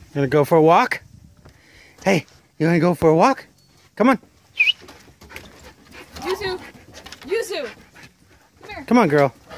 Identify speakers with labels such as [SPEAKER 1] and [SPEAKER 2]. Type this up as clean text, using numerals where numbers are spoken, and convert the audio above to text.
[SPEAKER 1] Gonna go for a walk? Hey, you wanna go for a walk? Come on.
[SPEAKER 2] Yuzu! Yuzu! Come here.
[SPEAKER 1] Come on, girl.